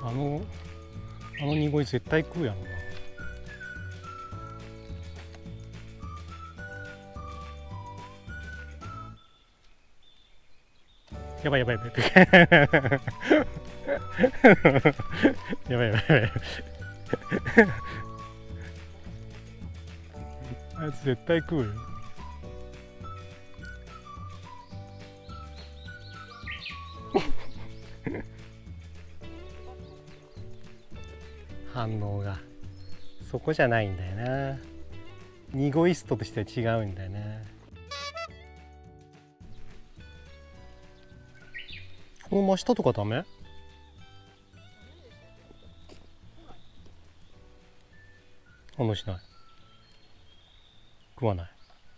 あの濁り絶対食うやろな。やばいやばいやばいやばいやばいやばいあいつ絶対食うよ。反応がそこじゃないんだよな。ニゴイストとしては違うんだよな。この真下とかダメ？反応しない。食わない。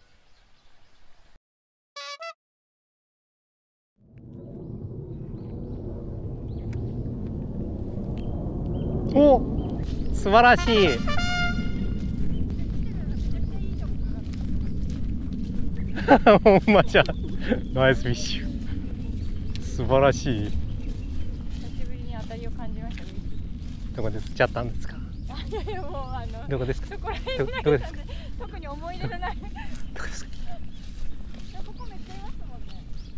お、素晴らしい。ほんまじゃ。ナイスフィッシュ。素晴らしい。 久しぶりに当たりを感じましたね。 どこで釣っちゃったんですか？ いやいや、もうどこですか？ そこら辺どこですか？ 特に思い出のない。 どこですか？ ここめっちゃいますもんね。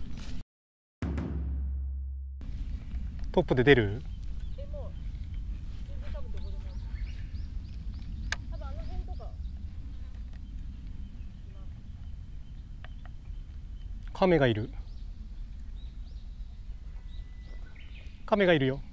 トップで出る？ もう全然多分どこでも。多分あの辺とか。 カメがいる。カメがいるよ。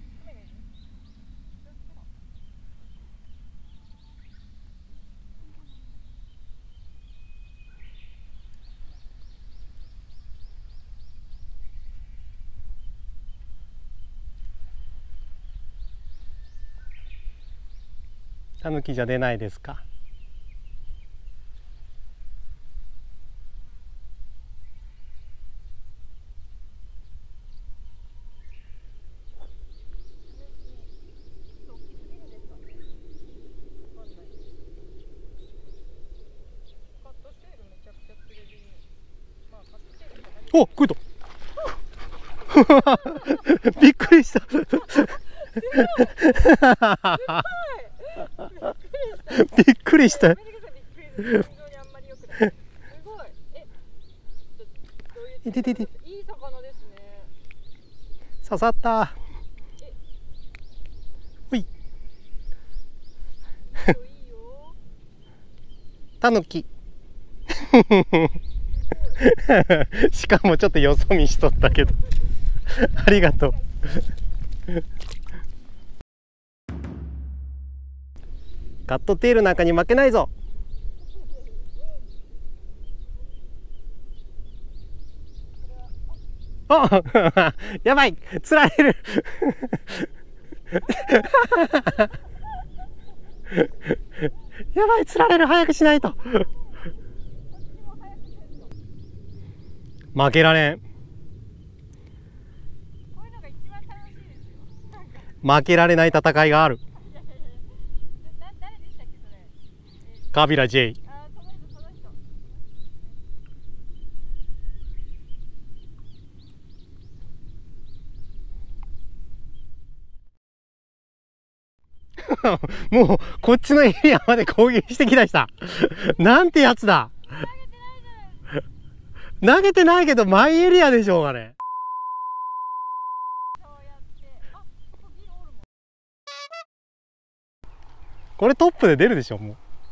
タヌキじゃ出ないですか？お、食うと。びっくりした。びっくりした。いててて。いい魚ですね。刺さった。ほい。タヌキ。しかもちょっとよそ見しとったけど。ありがとう。カットテールなんかに負けないぞ。あ、やばい、釣られる。やばい、釣られる、早くしないと。負けられん。負けられない戦いがある。カビラ J。もうこっちのエリアまで攻撃してきだした。なんてやつだ。投げてないけどマイエリアでしょうがね。これトップで出るでしょもう。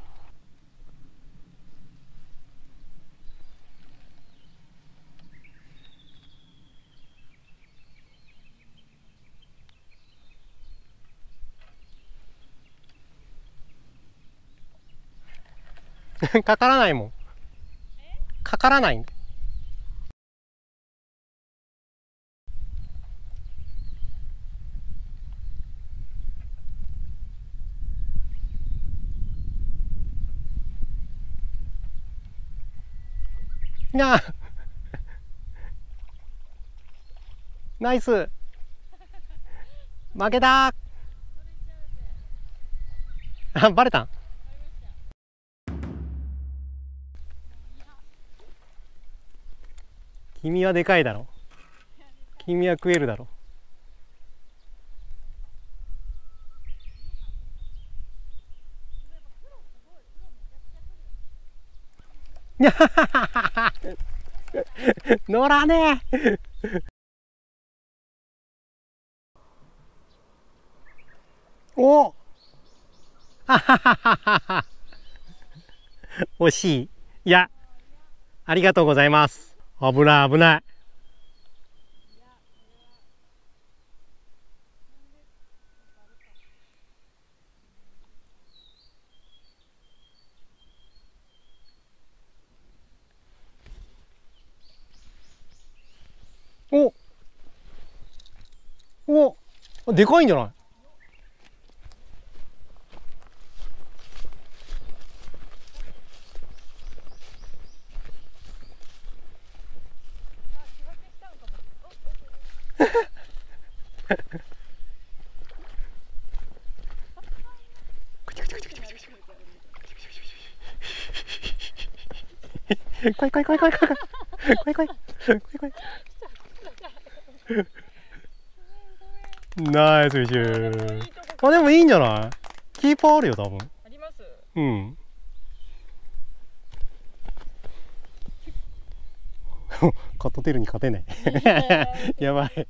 かからないもん。かからないん。なあ。ナイス。負けた。あ、バレたん。君はでかいだろ。君は食えるだろ。 乗らねえ。おあはははは。惜しい。いや、ありがとうございます。危ない危ない。おお、でかいんじゃない？怖い怖い怖い怖い怖い怖い怖い怖い怖い怖い。ナイスフィッシュ。あ、でもいいんじゃない？キーパーあるよ多分。 あります。 うん。カットテルに勝てない。やばい。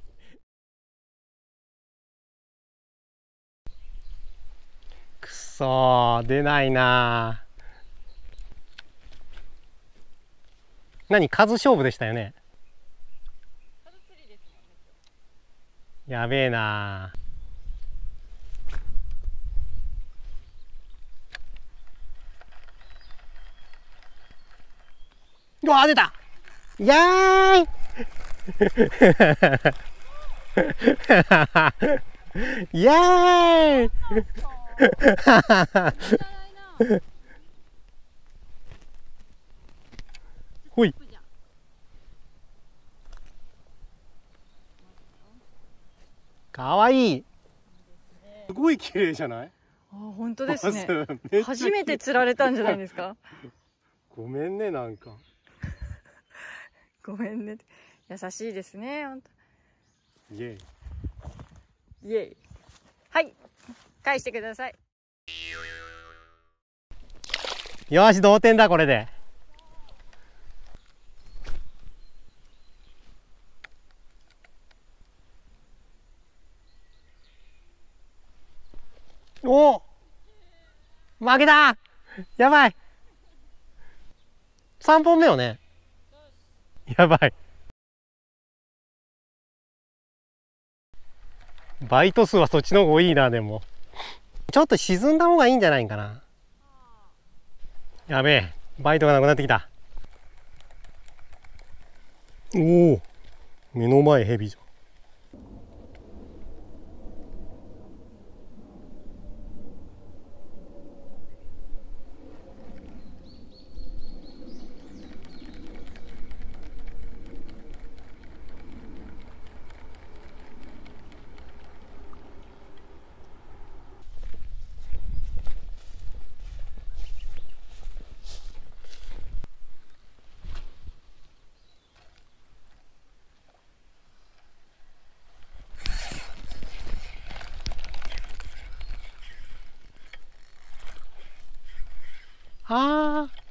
くそー、出ないなー。何、数勝負でしたよね。 数釣りですもんね。 やべえなー。うわー、出た。イエーイ。イエーイ。ほい。かわいい。すごい綺麗じゃない？ あ、本当ですね。 めっちゃ初めて釣られたんじゃないですか。 ごめんね、なんか。 ごめんね。優しいですね。本当。 イエイ。 イエイ。はい。返してください。 よし、同点だ、これで。おお、負けた。やばい。3本目よね。やばい。バイト数はそっちの方が多いな。でもちょっと沈んだ方がいいんじゃないかな。やべえ、バイトがなくなってきた。おお、目の前ヘビじゃん。あー、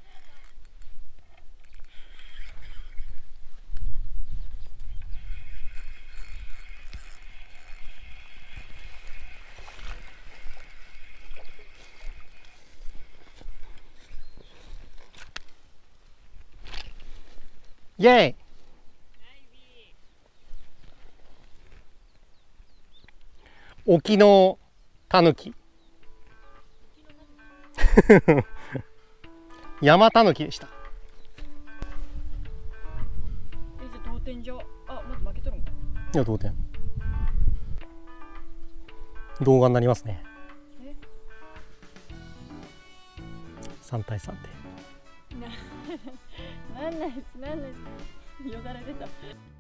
イェイ。沖のタヌキ。山タヌキでした。 じゃあ同点じゃ。あ、まだ負けとるんか。 いや、同点。動画になりますね。3対3で。 なんないです。なんないです。よだれ出た。